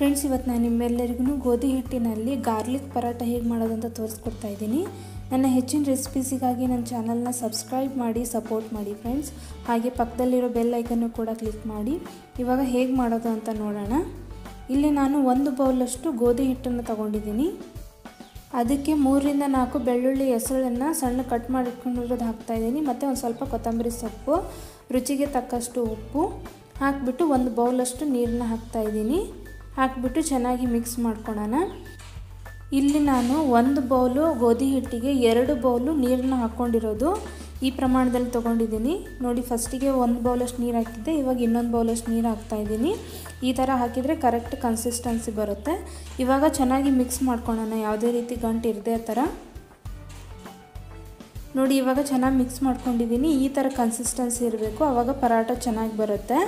Friends, ಇವತ್ತು ನಾನು ನಿಮ್ಮೆಲ್ಲರಿಗೂ ಗೋಧಿ ಹಿಟ್ಟಿನಲ್ಲಿ ಗಾರ್ಲಿಕ್ ಪರಾಟ ಹೇಗೆ ಮಾಡೋದು ಅಂತ ತೋರಿಸ್ಕೊಡ್ತಾ ಇದ್ದೀನಿ. ನನ್ನ ಹೆಚ್ಚಿನ ರೆಸಿಪೀಸಿಗಾಗಿ ನನ್ನ ಚಾನಲ್ನ ಸಬ್ಸ್ಕ್ರೈಬ್ ಮಾಡಿ ಸಪೋರ್ಟ್ ಮಾಡಿ ಫ್ರೆಂಡ್ಸ್. ಹಾಗೆ ಪಕ್ಕದಲ್ಲಿರೋ ಬೆಲ್ ಐಕನ್ನು ಕೂಡ ಕ್ಲಿಕ್ ಮಾಡಿ. ಇವಾಗ ಹೇಗೆ ಮಾಡೋದು ಅಂತ ನೋಡೋಣ. ಇಲ್ಲಿ ನಾನು 1 ಬೌಲಷ್ಟು ಗೋಧಿ ಹಿಟ್ಟನ್ನು ತಗೊಂಡಿದ್ದೀನಿ. ಅದಕ್ಕೆ 3 ರಿಂದ 4 ಬೆಳ್ಳುಳ್ಳಿ ಹೆಸಳನ್ನು ಸಣ್ಣ ಕಟ್ ಮಾಡಿ ಇಟ್ಕೊಂಡಿರೋದು ಹಾಕ್ತಾಯಿದ್ದೀನಿ. ಮತ್ತು ಒಂದು ಸ್ವಲ್ಪ ಕೊತ್ತಂಬರಿ ಸೊಪ್ಪು, ರುಚಿಗೆ ತಕ್ಕಷ್ಟು ಉಪ್ಪು ಹಾಕಿಬಿಟ್ಟು 1 ಬೌಲಷ್ಟು ನೀರನ್ನ ಹಾಕ್ತಾಯಿದ್ದೀನಿ. ಹಾಕಿಬಿಟ್ಟು ಚೆನ್ನಾಗಿ ಮಿಕ್ಸ್ ಮಾಡ್ಕೊಳ್ಳೋಣ. ಇಲ್ಲಿ ನಾನು 1 ಬೌಲು ಗೋಧಿ ಹಿಟ್ಟಿಗೆ 2 ಬೌಲು ನೀರನ್ನ ಹಾಕ್ಕೊಂಡಿರೋದು. ಈ ಪ್ರಮಾಣದಲ್ಲಿ ತೊಗೊಂಡಿದ್ದೀನಿ ನೋಡಿ. ಫಸ್ಟಿಗೆ 1 ಬೌಲಷ್ಟು ನೀರು ಹಾಕಿದ್ದೆ, ಇವಾಗ ಇನ್ನೊಂದು ಬೌಲಷ್ಟು ನೀರು ಹಾಕ್ತಾಯಿದ್ದೀನಿ. ಈ ಥರ ಹಾಕಿದರೆ ಕರೆಕ್ಟ್ ಕನ್ಸಿಸ್ಟೆನ್ಸಿ ಬರುತ್ತೆ. ಇವಾಗ ಚೆನ್ನಾಗಿ ಮಿಕ್ಸ್ ಮಾಡ್ಕೊಳ್ಳೋಣ, ಯಾವುದೇ ರೀತಿ ಗಂಟು ಇರದೆ ಆ ಥರ ನೋಡಿ. ಇವಾಗ ಚೆನ್ನಾಗಿ ಮಿಕ್ಸ್ ಮಾಡ್ಕೊಂಡಿದ್ದೀನಿ. ಈ ಥರ ಕನ್ಸಿಸ್ಟೆನ್ಸಿ ಇರಬೇಕು, ಆವಾಗ ಪರಾಟ ಚೆನ್ನಾಗಿ ಬರುತ್ತೆ.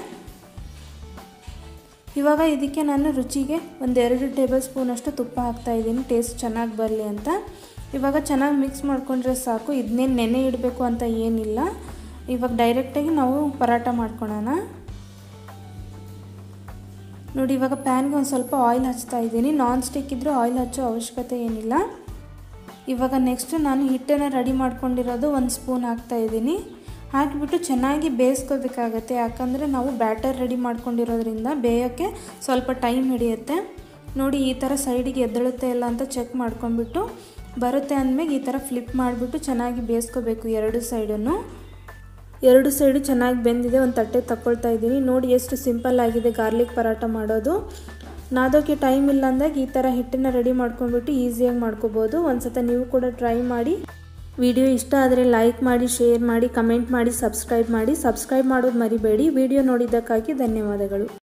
ಇವಾಗ ಇದಕ್ಕೆ ನಾನು ರುಚಿಗೆ 2 ಟೇಬಲ್ ಸ್ಪೂನಷ್ಟು ತುಪ್ಪ ಹಾಕ್ತಾಯಿದ್ದೀನಿ, ಟೇಸ್ಟ್ ಚೆನ್ನಾಗಿ ಬರಲಿ ಅಂತ. ಇವಾಗ ಚೆನ್ನಾಗಿ ಮಿಕ್ಸ್ ಮಾಡ್ಕೊಂಡ್ರೆ ಸಾಕು. ಇದನ್ನೇನು ನೆನೆ ಇಡಬೇಕು ಅಂತ ಏನಿಲ್ಲ. ಇವಾಗ ಡೈರೆಕ್ಟಾಗಿ ನಾವು ಪರಾಟ ಮಾಡ್ಕೊಳ್ಳೋಣ ನೋಡಿ. ಇವಾಗ ಪ್ಯಾನ್ಗೆ ಒಂದು ಸ್ವಲ್ಪ ಆಯಿಲ್ ಹಚ್ತಾ ಇದ್ದೀನಿ. ನಾನ್ ಸ್ಟಿಕ್ ಇದ್ದರೂ ಆಯಿಲ್ ಹಚ್ಚೋ ಅವಶ್ಯಕತೆ ಏನಿಲ್ಲ. ಇವಾಗ ನೆಕ್ಸ್ಟ್ ನಾನು ಹಿಟ್ಟನ್ನು ರೆಡಿ ಮಾಡ್ಕೊಂಡಿರೋದು 1 ಸ್ಪೂನ್ ಹಾಕ್ತಾಯಿದ್ದೀನಿ. ಹಾಕಿಬಿಟ್ಟು ಚೆನ್ನಾಗಿ ಬೇಯಿಸ್ಕೋಬೇಕಾಗತ್ತೆ, ಯಾಕಂದರೆ ನಾವು ಬ್ಯಾಟರ್ ರೆಡಿ ಮಾಡ್ಕೊಂಡಿರೋದ್ರಿಂದ ಬೇಯೋಕ್ಕೆ ಸ್ವಲ್ಪ ಟೈಮ್ ಹಿಡಿಯುತ್ತೆ ನೋಡಿ. ಈ ಥರ ಸೈಡಿಗೆ ಎದ್ದೇಳುತ್ತೆ ಇಲ್ಲ ಅಂತ ಚೆಕ್ ಮಾಡ್ಕೊಂಡ್ಬಿಟ್ಟು, ಬರುತ್ತೆ ಅಂದಮೇಲೆ ಈ ಥರ ಫ್ಲಿಪ್ ಮಾಡಿಬಿಟ್ಟು ಚೆನ್ನಾಗಿ ಬೇಯಿಸ್ಕೋಬೇಕು. 2 ಸೈಡನ್ನು. 2 ಸೈಡು ಚೆನ್ನಾಗಿ ಬೆಂದಿದೆ. ಒಂದು ತಟ್ಟೆ ತಗೊಳ್ತಾ ಇದ್ದೀನಿ ನೋಡಿ. ಎಷ್ಟು ಸಿಂಪಲ್ ಆಗಿದೆ ಗಾರ್ಲಿಕ್ ಪರಾಟ ಮಾಡೋದು. ನಾದೋಕ್ಕೆ ಟೈಮ್ ಇಲ್ಲ ಅಂದಾಗ ಈ ಥರ ಹಿಟ್ಟನ್ನು ರೆಡಿ ಮಾಡ್ಕೊಂಡ್ಬಿಟ್ಟು ಈಸಿಯಾಗಿ ಮಾಡ್ಕೋಬೋದು. ಒಂದು ಸತ ನೀವು ಕೂಡ ಟ್ರೈ ಮಾಡಿ. ವಿಡಿಯೋ ಇಷ್ಟ ಆದರೆ ಲೈಕ್ ಮಾಡಿ, ಶೇರ್ ಮಾಡಿ, ಕಮೆಂಟ್ ಮಾಡಿ, ಸಬ್ಸ್ಕ್ರೈಬ್ ಮಾಡೋದು ಮರಿಬೇಡಿ. ವಿಡಿಯೋ ನೋಡಿದ್ದಕ್ಕಾಗಿ ಧನ್ಯವಾದಗಳು.